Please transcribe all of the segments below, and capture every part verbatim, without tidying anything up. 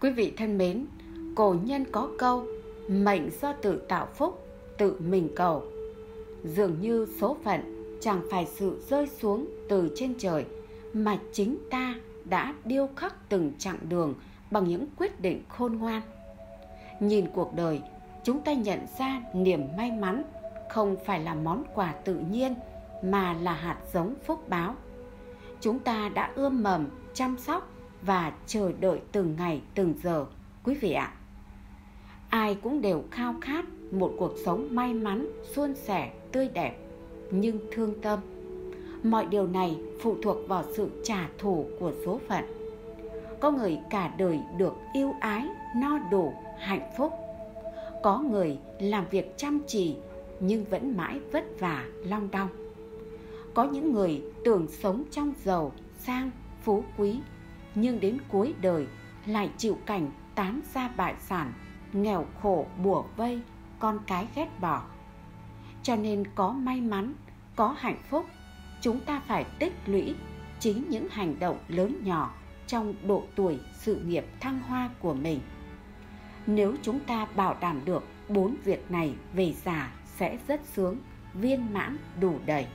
Quý vị thân mến, cổ nhân có câu mệnh do tự tạo phúc, tự mình cầu. Dường như số phận chẳng phải sự rơi xuống từ trên trời, mà chính ta đã điêu khắc từng chặng đường bằng những quyết định khôn ngoan. Nhìn cuộc đời, chúng ta nhận ra niềm may mắn không phải là món quà tự nhiên, mà là hạt giống phúc báo. Chúng ta đã ươm mầm, chăm sóc và chờ đợi từng ngày từng giờ, quý vị ạ. Ai cũng đều khao khát một cuộc sống may mắn, suôn sẻ, tươi đẹp, nhưng thương tâm. Mọi điều này phụ thuộc vào sự trả thù của số phận. Có người cả đời được yêu ái, no đủ, hạnh phúc. Có người làm việc chăm chỉ nhưng vẫn mãi vất vả, long đong. Có những người tưởng sống trong giàu, sang, phú quý, nhưng đến cuối đời lại chịu cảnh tán gia bại sản, nghèo khổ bủa vây, con cái ghét bỏ. Cho nên có may mắn, có hạnh phúc, chúng ta phải tích lũy chính những hành động lớn nhỏ trong độ tuổi sự nghiệp thăng hoa của mình. Nếu chúng ta bảo đảm được bốn việc này về già sẽ rất sướng, viên mãn, đủ đầy.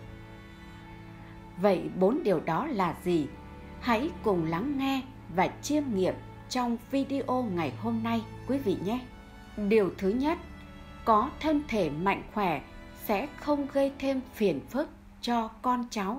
Vậy bốn điều đó là gì? Hãy cùng lắng nghe và chiêm nghiệm trong video ngày hôm nay quý vị nhé. Điều thứ nhất, có thân thể mạnh khỏe sẽ không gây thêm phiền phức cho con cháu.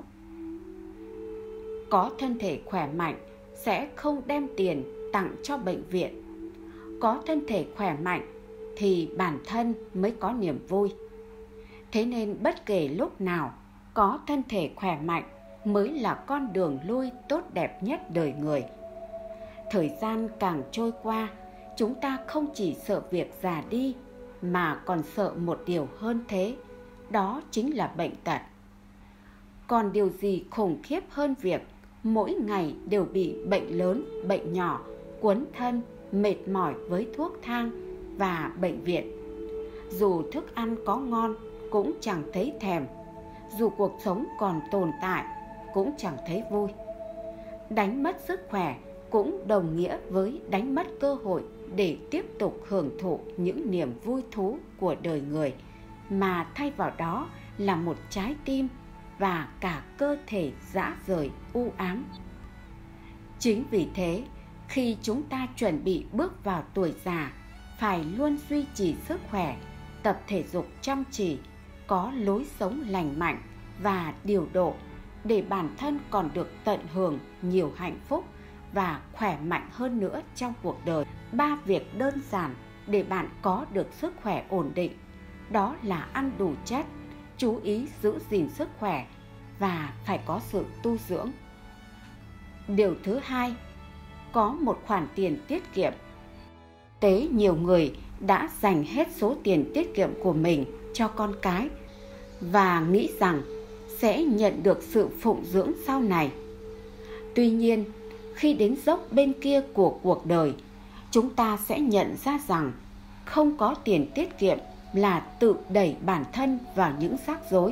Có thân thể khỏe mạnh sẽ không đem tiền tặng cho bệnh viện. Có thân thể khỏe mạnh thì bản thân mới có niềm vui. Thế nên bất kể lúc nào, có thân thể khỏe mạnh mới là con đường lui tốt đẹp nhất đời người. Thời gian càng trôi qua, chúng ta không chỉ sợ việc già đi, mà còn sợ một điều hơn thế, đó chính là bệnh tật. Còn điều gì khủng khiếp hơn việc mỗi ngày đều bị bệnh lớn, bệnh nhỏ, quấn thân, mệt mỏi với thuốc thang và bệnh viện. Dù thức ăn có ngon cũng chẳng thấy thèm, dù cuộc sống còn tồn tại cũng chẳng thấy vui. Đánh mất sức khỏe cũng đồng nghĩa với đánh mất cơ hội để tiếp tục hưởng thụ những niềm vui thú của đời người, mà thay vào đó là một trái tim và cả cơ thể rã rời u ám. Chính vì thế, khi chúng ta chuẩn bị bước vào tuổi già, phải luôn duy trì sức khỏe, tập thể dục chăm chỉ, có lối sống lành mạnh và điều độ, để bản thân còn được tận hưởng nhiều hạnh phúc và khỏe mạnh hơn nữa trong cuộc đời. Ba việc đơn giản để bạn có được sức khỏe ổn định, đó là ăn đủ chất, chú ý giữ gìn sức khỏe và phải có sự tu dưỡng. Điều thứ hai, có một khoản tiền tiết kiệm. Tế nhiều người đã dành hết số tiền tiết kiệm của mình cho con cái và nghĩ rằng sẽ nhận được sự phụng dưỡng sau này. Tuy nhiên, khi đến dốc bên kia của cuộc đời, chúng ta sẽ nhận ra rằng không có tiền tiết kiệm là tự đẩy bản thân vào những rắc rối.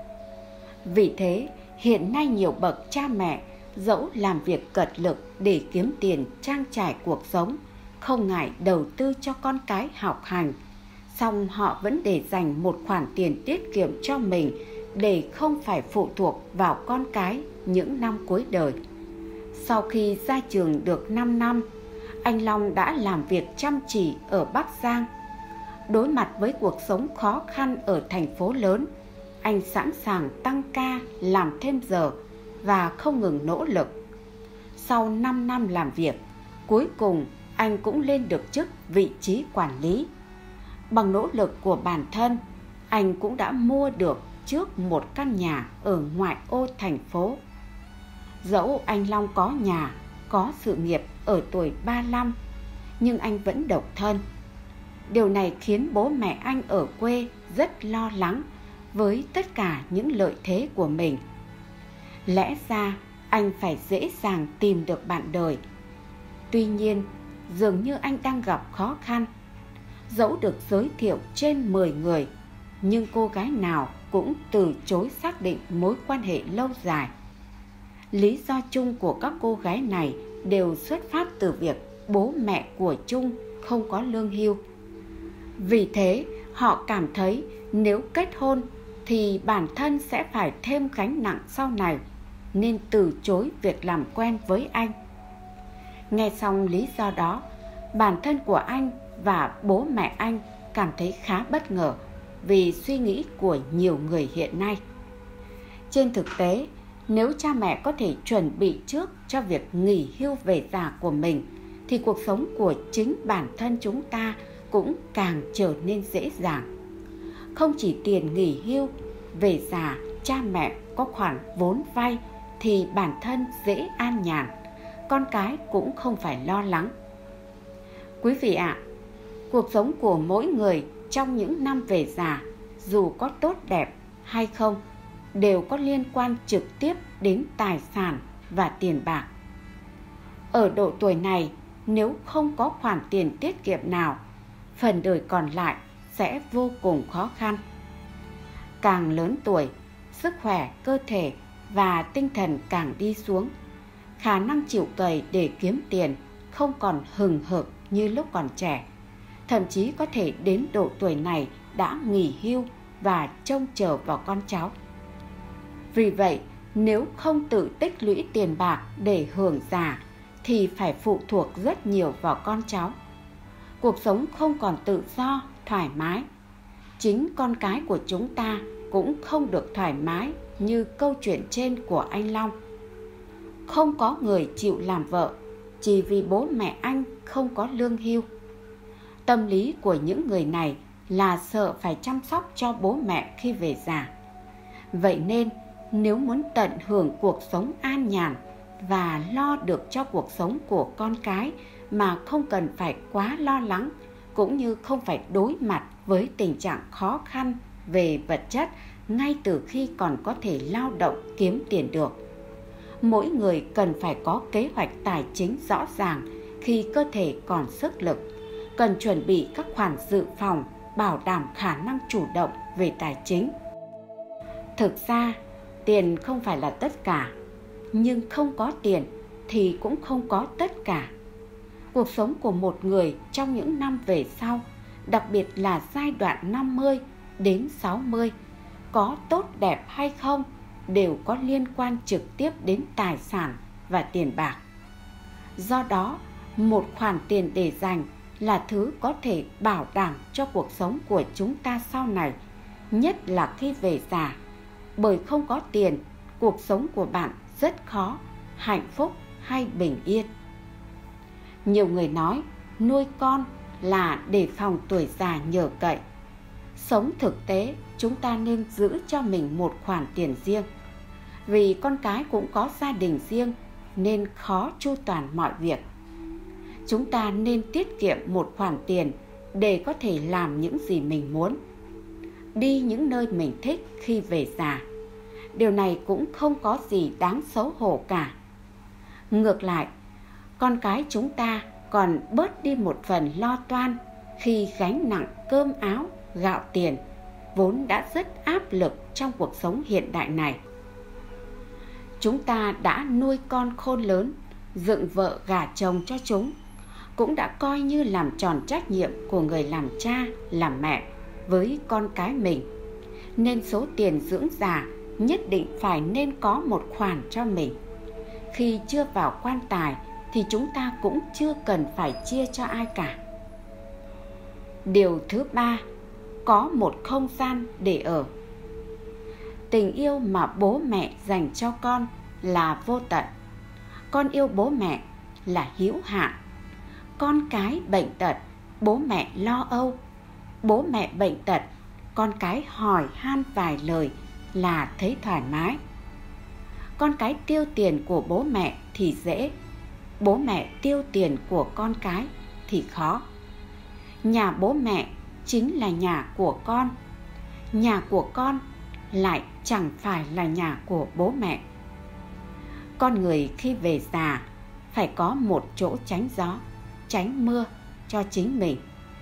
Vì thế, hiện nay nhiều bậc cha mẹ dẫu làm việc cật lực để kiếm tiền trang trải cuộc sống, không ngại đầu tư cho con cái học hành, song họ vẫn để dành một khoản tiền tiết kiệm cho mình để không phải phụ thuộc vào con cái những năm cuối đời. Sau khi ra trường được năm năm, anh Long đã làm việc chăm chỉ ở Bắc Giang. Đối mặt với cuộc sống khó khăn ở thành phố lớn, anh sẵn sàng tăng ca, làm thêm giờ và không ngừng nỗ lực. Sau năm năm làm việc, cuối cùng anh cũng lên được chức vị trí quản lý. Bằng nỗ lực của bản thân, anh cũng đã mua được trước một căn nhà ở ngoại ô thành phố. Dẫu anh Long có nhà, có sự nghiệp ở tuổi ba mươi lăm, nhưng anh vẫn độc thân. Điều này khiến bố mẹ anh ở quê rất lo lắng với tất cả những lợi thế của mình. Lẽ ra anh phải dễ dàng tìm được bạn đời. Tuy nhiên, dường như anh đang gặp khó khăn. Dẫu được giới thiệu trên mười người, nhưng cô gái nào cũng từ chối xác định mối quan hệ lâu dài. Lý do chung của các cô gái này đều xuất phát từ việc bố mẹ của chung không có lương hưu. Vì thế họ cảm thấy nếu kết hôn thì bản thân sẽ phải thêm gánh nặng sau này, nên từ chối việc làm quen với anh. Nghe xong lý do đó, bản thân của anh và bố mẹ anh cảm thấy khá bất ngờ vì suy nghĩ của nhiều người hiện nay. Trên thực tế, nếu cha mẹ có thể chuẩn bị trước cho việc nghỉ hưu về già của mình, thì cuộc sống của chính bản thân chúng ta cũng càng trở nên dễ dàng. Không chỉ tiền nghỉ hưu, về già cha mẹ có khoản vốn vay thì bản thân dễ an nhàn, con cái cũng không phải lo lắng. Quý vị ạ, à, cuộc sống của mỗi người trong những năm về già, dù có tốt đẹp hay không, đều có liên quan trực tiếp đến tài sản và tiền bạc. Ở độ tuổi này, nếu không có khoản tiền tiết kiệm nào, phần đời còn lại sẽ vô cùng khó khăn. Càng lớn tuổi, sức khỏe, cơ thể và tinh thần càng đi xuống, khả năng chịu cày để kiếm tiền không còn hừng hực như lúc còn trẻ, thậm chí có thể đến độ tuổi này đã nghỉ hưu và trông chờ vào con cháu. Vì vậy, nếu không tự tích lũy tiền bạc để hưởng già thì phải phụ thuộc rất nhiều vào con cháu. Cuộc sống không còn tự do, thoải mái. Chính con cái của chúng ta cũng không được thoải mái như câu chuyện trên của anh Long. Không có người chịu làm vợ chỉ vì bố mẹ anh không có lương hưu. Tâm lý của những người này là sợ phải chăm sóc cho bố mẹ khi về già. Vậy nên, nếu muốn tận hưởng cuộc sống an nhàn và lo được cho cuộc sống của con cái mà không cần phải quá lo lắng, cũng như không phải đối mặt với tình trạng khó khăn về vật chất ngay từ khi còn có thể lao động kiếm tiền được, mỗi người cần phải có kế hoạch tài chính rõ ràng khi cơ thể còn sức lực, cần chuẩn bị các khoản dự phòng bảo đảm khả năng chủ động về tài chính. Thực ra, tiền không phải là tất cả, nhưng không có tiền thì cũng không có tất cả. Cuộc sống của một người trong những năm về sau, đặc biệt là giai đoạn năm mươi đến sáu mươi, có tốt đẹp hay không đều có liên quan trực tiếp đến tài sản và tiền bạc. Do đó, một khoản tiền để dành là thứ có thể bảo đảm cho cuộc sống của chúng ta sau này, nhất là khi về già. Bởi không có tiền, cuộc sống của bạn rất khó, hạnh phúc hay bình yên. Nhiều người nói nuôi con là để phòng tuổi già nhờ cậy. Sống thực tế, chúng ta nên giữ cho mình một khoản tiền riêng. Vì con cái cũng có gia đình riêng nên khó chu toàn mọi việc. Chúng ta nên tiết kiệm một khoản tiền để có thể làm những gì mình muốn, đi những nơi mình thích khi về già. Điều này cũng không có gì đáng xấu hổ cả. Ngược lại, con cái chúng ta còn bớt đi một phần lo toan khi gánh nặng cơm áo, gạo tiền vốn đã rất áp lực trong cuộc sống hiện đại này. Chúng ta đã nuôi con khôn lớn, dựng vợ gả chồng cho chúng, cũng đã coi như làm tròn trách nhiệm của người làm cha, làm mẹ với con cái mình. Nên số tiền dưỡng già nhất định phải nên có một khoản cho mình. Khi chưa vào quan tài thì chúng ta cũng chưa cần phải chia cho ai cả. Điều thứ ba, có một không gian để ở. Tình yêu mà bố mẹ dành cho con là vô tận. Con yêu bố mẹ là hữu hạn. Con cái bệnh tật, bố mẹ lo âu. Bố mẹ bệnh tật, con cái hỏi han vài lời là thấy thoải mái. Con cái tiêu tiền của bố mẹ thì dễ, bố mẹ tiêu tiền của con cái thì khó. Nhà bố mẹ chính là nhà của con, nhà của con lại chẳng phải là nhà của bố mẹ. Con người khi về già phải có một chỗ tránh gió, tránh mưa cho chính mình.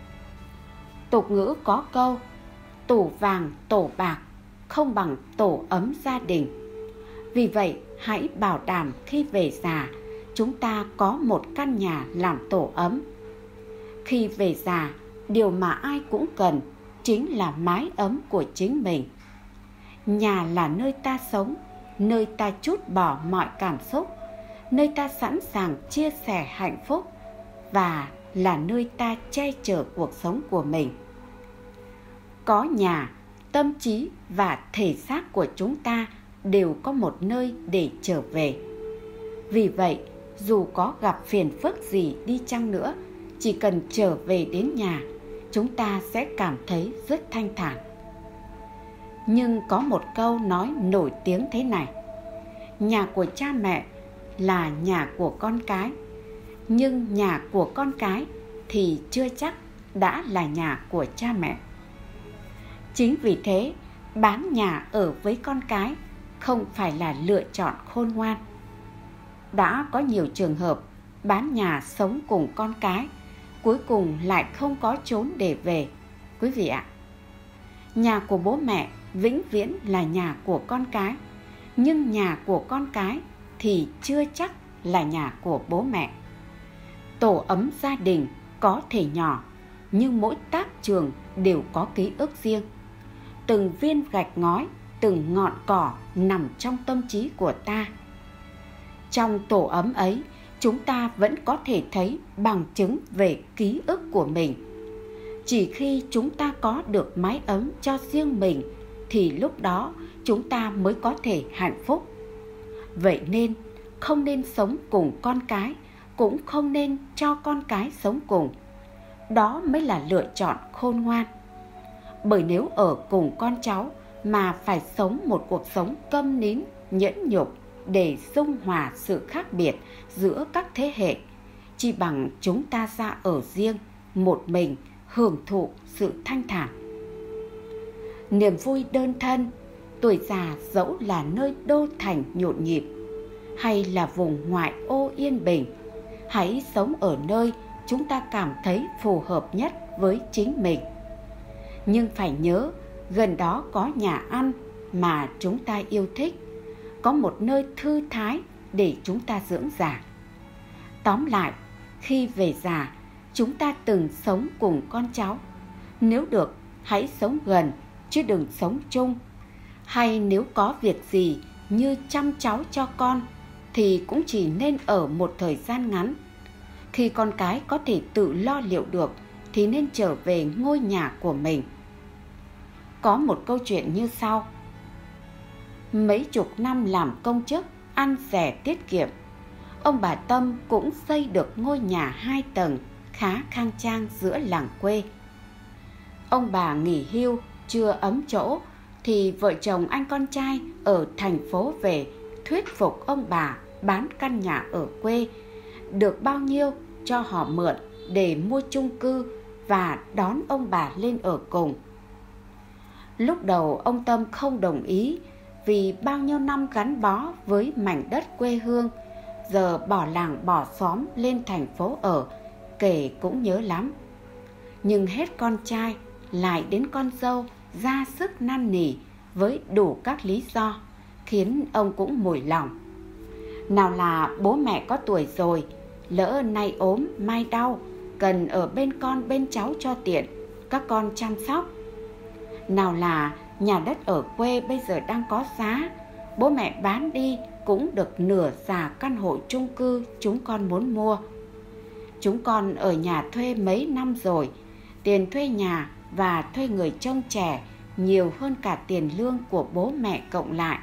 Tục ngữ có câu, tủ vàng tổ bạc không bằng tổ ấm gia đình. Vì vậy, hãy bảo đảm khi về già chúng ta có một căn nhà làm tổ ấm. Khi về già, điều mà ai cũng cần chính là mái ấm của chính mình. Nhà là nơi ta sống, nơi ta trút bỏ mọi cảm xúc, nơi ta sẵn sàng chia sẻ hạnh phúc, và là nơi ta che chở cuộc sống của mình. Có nhà, tâm trí và thể xác của chúng ta đều có một nơi để trở về. Vì vậy, dù có gặp phiền phức gì đi chăng nữa, chỉ cần trở về đến nhà, chúng ta sẽ cảm thấy rất thanh thản. Nhưng có một câu nói nổi tiếng thế này: nhà của cha mẹ là nhà của con cái, nhưng nhà của con cái thì chưa chắc đã là nhà của cha mẹ. Chính vì thế, bán nhà ở với con cái không phải là lựa chọn khôn ngoan. Đã có nhiều trường hợp bán nhà sống cùng con cái, cuối cùng lại không có chốn để về. Quý vị ạ, nhà của bố mẹ vĩnh viễn là nhà của con cái, nhưng nhà của con cái thì chưa chắc là nhà của bố mẹ. Tổ ấm gia đình có thể nhỏ, nhưng mỗi tác trường đều có ký ức riêng. Từng viên gạch ngói, từng ngọn cỏ nằm trong tâm trí của ta. Trong tổ ấm ấy, chúng ta vẫn có thể thấy bằng chứng về ký ức của mình. Chỉ khi chúng ta có được mái ấm cho riêng mình, thì lúc đó chúng ta mới có thể hạnh phúc. Vậy nên, không nên sống cùng con cái, cũng không nên cho con cái sống cùng. Đó mới là lựa chọn khôn ngoan. Bởi nếu ở cùng con cháu mà phải sống một cuộc sống câm nín, nhẫn nhục để dung hòa sự khác biệt giữa các thế hệ, chỉ bằng chúng ta ra ở riêng, một mình, hưởng thụ sự thanh thản. Niềm vui đơn thân, tuổi già dẫu là nơi đô thành nhộn nhịp, hay là vùng ngoại ô yên bình, hãy sống ở nơi chúng ta cảm thấy phù hợp nhất với chính mình. Nhưng phải nhớ, gần đó có nhà ăn mà chúng ta yêu thích, có một nơi thư thái để chúng ta dưỡng già. Tóm lại, khi về già, chúng ta từng sống cùng con cháu. Nếu được, hãy sống gần, chứ đừng sống chung. Hay nếu có việc gì như chăm cháu cho con, thì cũng chỉ nên ở một thời gian ngắn. Khi con cái có thể tự lo liệu được, thì nên trở về ngôi nhà của mình. Có một câu chuyện như sau. Mấy chục năm làm công chức, ăn rẻ tiết kiệm, ông bà Tâm cũng xây được ngôi nhà hai tầng khá khang trang giữa làng quê. Ông bà nghỉ hưu chưa ấm chỗ, thì vợ chồng anh con trai ở thành phố về thuyết phục ông bà bán căn nhà ở quê, được bao nhiêu cho họ mượn để mua chung cư và đón ông bà lên ở cùng. Lúc đầu ông Tâm không đồng ý, vì bao nhiêu năm gắn bó với mảnh đất quê hương, giờ bỏ làng bỏ xóm lên thành phố ở, kể cũng nhớ lắm. Nhưng hết con trai lại đến con dâu ra sức năn nỉ với đủ các lý do, khiến ông cũng mùi lòng. Nào là bố mẹ có tuổi rồi, lỡ nay ốm mai đau, cần ở bên con bên cháu cho tiện, các con chăm sóc. Nào là nhà đất ở quê bây giờ đang có giá, bố mẹ bán đi cũng được nửa giá căn hộ chung cư chúng con muốn mua. Chúng con ở nhà thuê mấy năm rồi, tiền thuê nhà và thuê người trông trẻ nhiều hơn cả tiền lương của bố mẹ cộng lại.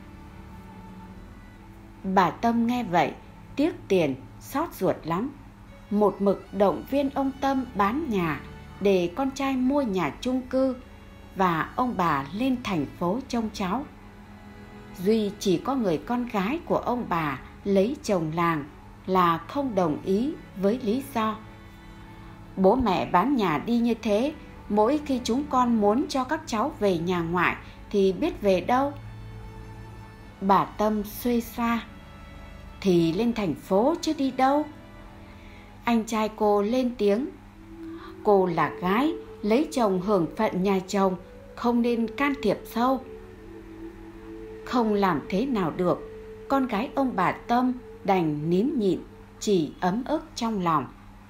Bà Tâm nghe vậy, tiếc tiền, xót ruột lắm. Một mực động viên ông Tâm bán nhà để con trai mua nhà chung cư và ông bà lên thành phố trông cháu. Duy chỉ có người con gái của ông bà lấy chồng làng là không đồng ý với lý do: bố mẹ bán nhà đi như thế, mỗi khi chúng con muốn cho các cháu về nhà ngoại thì biết về đâu. Bà Tâm xuê xoa: thì lên thành phố chứ đi đâu. Anh trai cô lên tiếng: cô là gái, lấy chồng hưởng phận nhà chồng, không nên can thiệp sâu. Không làm thế nào được, con gái ông bà Tâm đành nín nhịn, chỉ ấm ức trong lòng.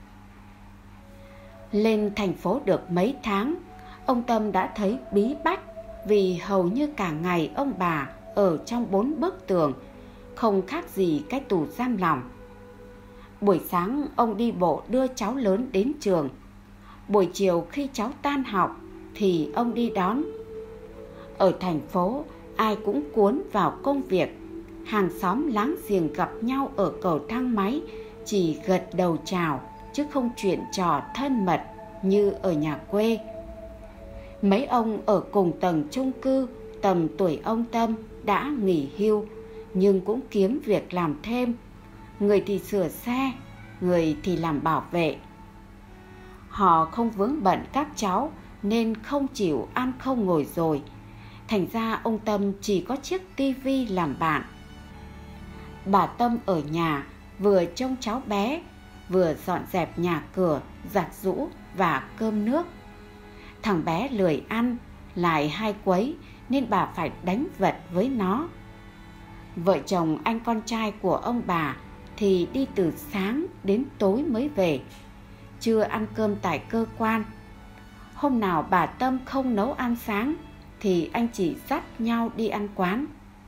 Lên thành phố được mấy tháng, ông Tâm đã thấy bí bách vì hầu như cả ngày ông bà ở trong bốn bức tường, không khác gì cái tù giam lòng. Buổi sáng ông đi bộ đưa cháu lớn đến trường. Buổi chiều khi cháu tan học thì ông đi đón. Ở thành phố, ai cũng cuốn vào công việc. Hàng xóm láng giềng gặp nhau ở cầu thang máy chỉ gật đầu chào, chứ không chuyện trò thân mật như ở nhà quê. Mấy ông ở cùng tầng chung cư tầm tuổi ông Tâm đã nghỉ hưu, nhưng cũng kiếm việc làm thêm. Người thì sửa xe, người thì làm bảo vệ. Họ không vướng bận các cháu nên không chịu ăn không ngồi rồi. Thành ra ông Tâm chỉ có chiếc tivi làm bạn. Bà Tâm ở nhà vừa trông cháu bé, vừa dọn dẹp nhà cửa, giặt giũ và cơm nước. Thằng bé lười ăn, lại hay quấy nên bà phải đánh vật với nó. Vợ chồng anh con trai của ông bà thì đi từ sáng đến tối mới về, chưa ăn cơm tại cơ quan. Hôm nào bà Tâm không nấu ăn sáng thì anh chị dắt nhau đi ăn quán.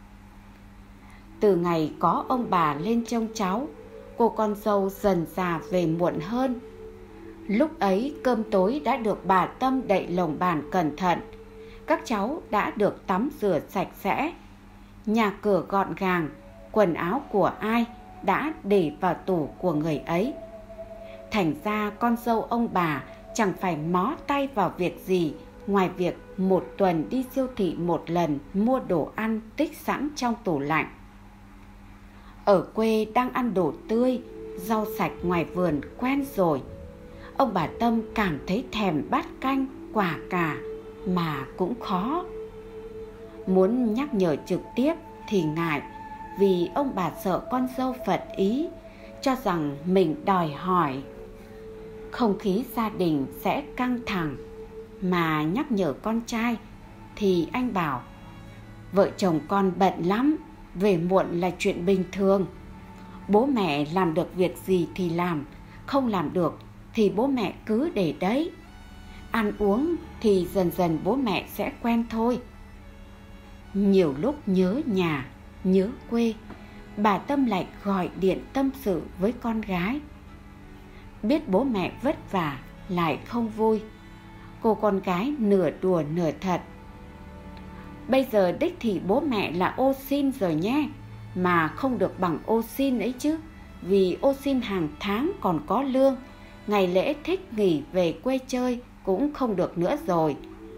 Từ ngày có ông bà lên trông cháu, cô con dâu dần dà về muộn hơn. Lúc ấy cơm tối đã được bà Tâm đậy lồng bàn cẩn thận. Các cháu đã được tắm rửa sạch sẽ. Nhà cửa gọn gàng, quần áo của ai đã để vào tủ của người ấy. Thành ra con dâu ông bà chẳng phải mó tay vào việc gì ngoài việc một tuần đi siêu thị một lần mua đồ ăn tích sẵn trong tủ lạnh. Ở quê đang ăn đồ tươi, rau sạch ngoài vườn quen rồi, ông bà Tâm cảm thấy thèm bát canh, quả cà mà cũng khó. Muốn nhắc nhở trực tiếp thì ngại, vì ông bà sợ con dâu phật ý, cho rằng mình đòi hỏi. Không khí gia đình sẽ căng thẳng, mà nhắc nhở con trai thì anh bảo: vợ chồng con bận lắm, về muộn là chuyện bình thường. Bố mẹ làm được việc gì thì làm, không làm được thì bố mẹ cứ để đấy. Ăn uống thì dần dần bố mẹ sẽ quen thôi. Nhiều lúc nhớ nhà, nhớ quê, bà Tâm lại gọi điện tâm sự với con gái. Biết bố mẹ vất vả lại không vui, cô con gái nửa đùa nửa thật: bây giờ đích thị bố mẹ là ô sin rồi nhé, mà không được bằng ô sin ấy chứ, vì ô sin hàng tháng còn có lương, ngày lễ thích nghỉ về quê chơi cũng không được nữa rồi.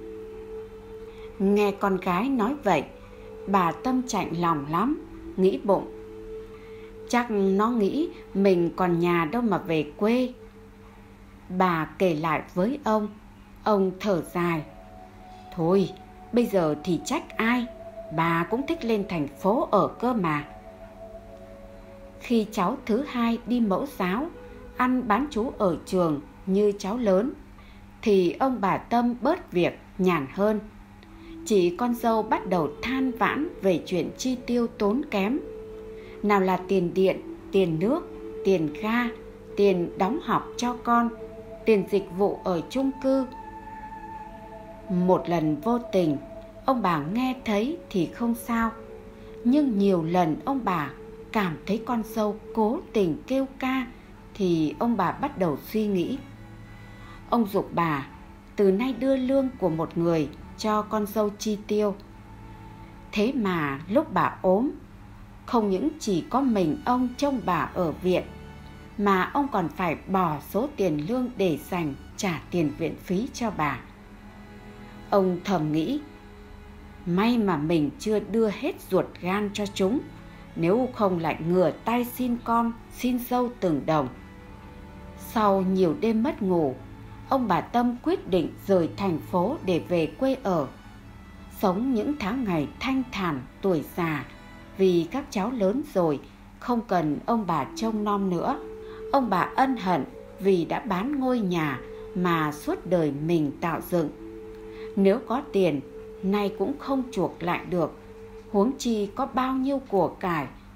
Nghe con gái nói vậy, bà Tâm chạnh lòng lắm, nghĩ bụng: chắc nó nghĩ mình còn nhà đâu mà về quê. Bà kể lại với ông. Ông thở dài: thôi, bây giờ thì trách ai, bà cũng thích lên thành phố ở cơ mà. Khi cháu thứ hai đi mẫu giáo, ăn bán trú ở trường như cháu lớn, thì ông bà Tâm bớt việc, nhàn hơn. Chị con dâu bắt đầu than vãn về chuyện chi tiêu tốn kém. Nào là tiền điện, tiền nước, tiền ga, tiền đóng học cho con, tiền dịch vụ ở chung cư. Một lần vô tình, ông bà nghe thấy thì không sao, nhưng nhiều lần ông bà cảm thấy con dâu cố tình kêu ca thì ông bà bắt đầu suy nghĩ. Ông giục bà từ nay đưa lương của một người cho con dâu chi tiêu. Thế mà lúc bà ốm, không những chỉ có mình ông trông bà ở viện, mà ông còn phải bỏ số tiền lương để dành trả tiền viện phí cho bà. Ông thầm nghĩ: may mà mình chưa đưa hết ruột gan cho chúng, nếu không lại ngửa tay xin con, xin dâu từng đồng. Sau nhiều đêm mất ngủ, ông bà Tâm quyết định rời thành phố để về quê ở, sống những tháng ngày thanh thản tuổi già, vì các cháu lớn rồi, không cần ông bà trông nom nữa. Ông bà ân hận vì đã bán ngôi nhà mà suốt đời mình tạo dựng. Nếu có tiền, nay cũng không chuộc lại được, huống chi có bao nhiêu của cải,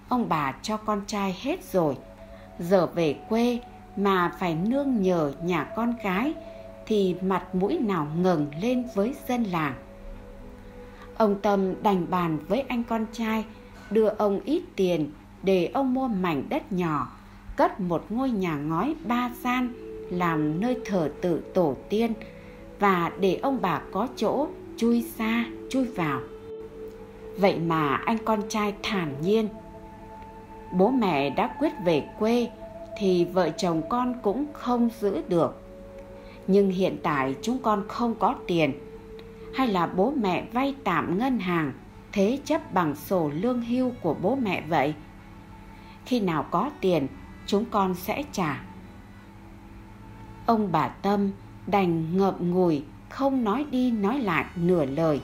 ông bà cho con trai hết rồi. Giờ về quê mà phải nương nhờ nhà con gái thì mặt mũi nào ngẩng lên với dân làng. Ông Tâm đành bàn với anh con trai đưa ông ít tiền để ông mua mảnh đất nhỏ, cất một ngôi nhà ngói ba gian làm nơi thờ tự tổ tiên, và để ông bà có chỗ chui ra chui vào. Vậy mà anh con trai thản nhiên. Bố mẹ đã quyết về quê thì vợ chồng con cũng không giữ được. Nhưng hiện tại chúng con không có tiền, hay là bố mẹ vay tạm ngân hàng thế chấp bằng sổ lương hưu của bố mẹ vậy? Khi nào có tiền chúng con sẽ trả. Ông bà Tâm đành ngậm ngùi không nói đi nói lại nửa lời.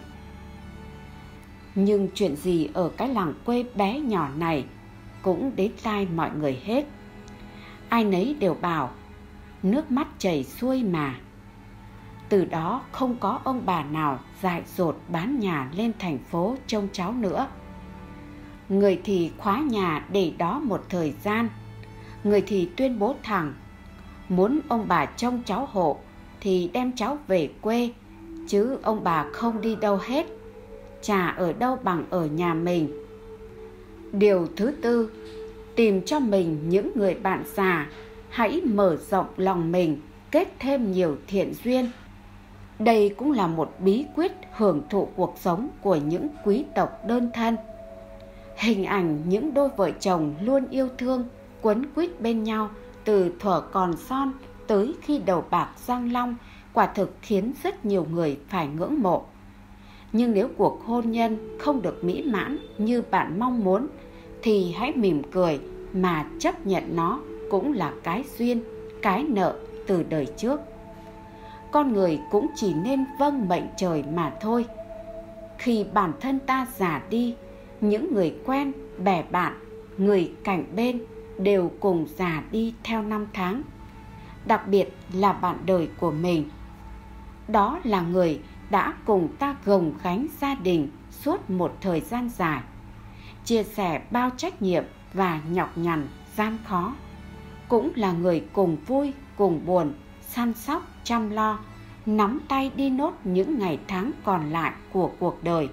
Nhưng chuyện gì ở cái làng quê bé nhỏ này cũng đến tai mọi người hết. Ai nấy đều bảo nước mắt chảy xuôi mà. Từ đó không có ông bà nào dại dột bán nhà lên thành phố trông cháu nữa. Người thì khóa nhà để đó một thời gian, người thì tuyên bố thẳng muốn ông bà trông cháu hộ thì đem cháu về quê, chứ ông bà không đi đâu hết, chả ở đâu bằng ở nhà mình. Điều thứ tư, tìm cho mình những người bạn già, hãy mở rộng lòng mình, kết thêm nhiều thiện duyên. Đây cũng là một bí quyết hưởng thụ cuộc sống của những quý tộc đơn thân. Hình ảnh những đôi vợ chồng luôn yêu thương, quấn quýt bên nhau từ thuở còn son tới khi đầu bạc răng long quả thực khiến rất nhiều người phải ngưỡng mộ. Nhưng nếu cuộc hôn nhân không được mỹ mãn như bạn mong muốn thì hãy mỉm cười mà chấp nhận nó cũng là cái duyên, cái nợ từ đời trước. Con người cũng chỉ nên vâng mệnh trời mà thôi. Khi bản thân ta già đi, những người quen, bè bạn, người cạnh bên đều cùng già đi theo năm tháng. Đặc biệt là bạn đời của mình. Đó là người đã cùng ta gồng gánh gia đình suốt một thời gian dài, chia sẻ bao trách nhiệm và nhọc nhằn, gian khó. Cũng là người cùng vui, cùng buồn, săn sóc, chăm lo, nắm tay đi nốt những ngày tháng còn lại của cuộc đời.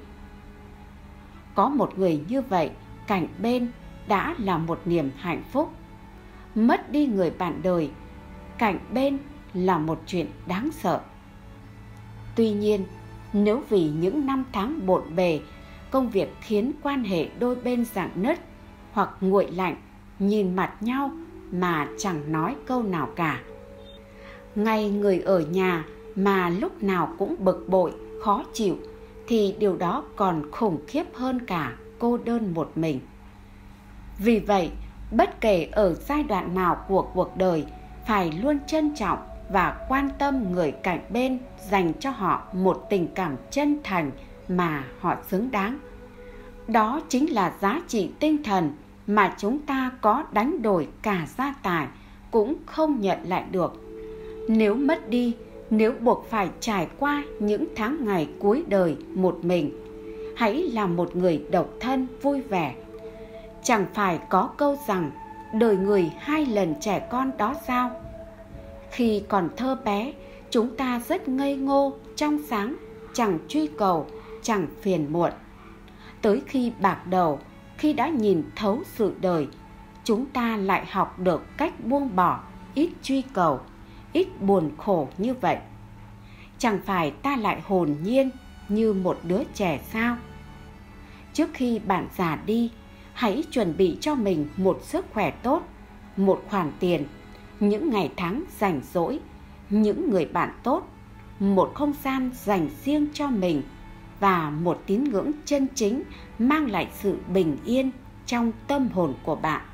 Có một người như vậy cạnh bên đã là một niềm hạnh phúc. Mất đi người bạn đời cạnh bên là một chuyện đáng sợ. Tuy nhiên, nếu vì những năm tháng bộn bề, công việc khiến quan hệ đôi bên rạn nứt hoặc nguội lạnh, nhìn mặt nhau mà chẳng nói câu nào cả, ngay người ở nhà mà lúc nào cũng bực bội, khó chịu, thì điều đó còn khủng khiếp hơn cả cô đơn một mình. Vì vậy, bất kể ở giai đoạn nào của cuộc đời, phải luôn trân trọng và quan tâm người cạnh bên, dành cho họ một tình cảm chân thành mà họ xứng đáng. Đó chính là giá trị tinh thần mà chúng ta có đánh đổi cả gia tài cũng không nhận lại được. Nếu mất đi, nếu buộc phải trải qua những tháng ngày cuối đời một mình, hãy là một người độc thân vui vẻ. Chẳng phải có câu rằng đời người hai lần trẻ con đó sao? Khi còn thơ bé, chúng ta rất ngây ngô, trong sáng, chẳng truy cầu, chẳng phiền muộn. Tới khi bạc đầu, khi đã nhìn thấu sự đời, chúng ta lại học được cách buông bỏ, ít truy cầu, ít buồn khổ như vậy. Chẳng phải ta lại hồn nhiên như một đứa trẻ sao? Trước khi bạn già đi, hãy chuẩn bị cho mình một sức khỏe tốt, một khoản tiền, những ngày tháng rảnh rỗi, những người bạn tốt, một không gian dành riêng cho mình và một tín ngưỡng chân chính mang lại sự bình yên trong tâm hồn của bạn.